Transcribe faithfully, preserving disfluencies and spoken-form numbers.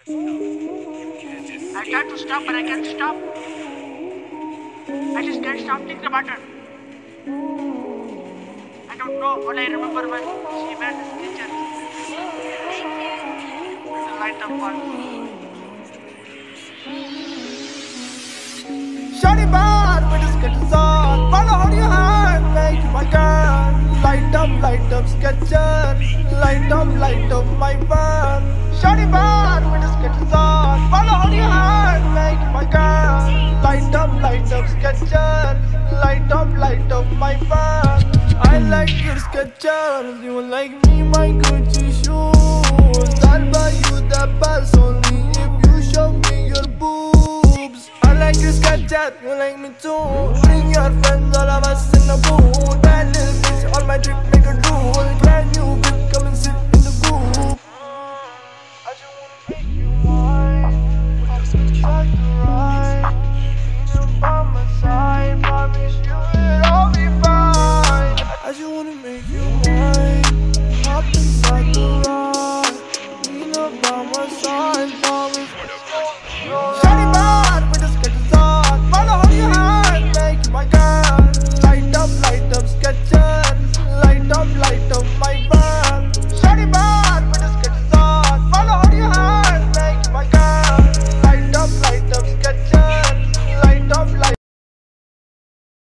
I tried to stop, but I can't stop. I just can't stop clicking the button. I don't know what I remember when she made this kitchen. The light up one. Shawty bad with the sketches on. Follow how your heart, make my girl. Light up, light up, sketches. Light up, light up, my fun. Shawty bad with the sketches on. Follow how your heart, make my girl. Light up, light up, sketches. Light up, light up, my fun. I like your sketches. You like me, my Gucci shoes. I'll buy you the bus only if you show me your boobs. I like your sketches, you like me too. Bring your friends, all of us in the booth. Bad little bitch, all my trip make a rule. Brand new bitch, come and sit in the booth. I just wanna make you mine. I'll be back to right. You by my side, promise you it'll all be fine. I just wanna make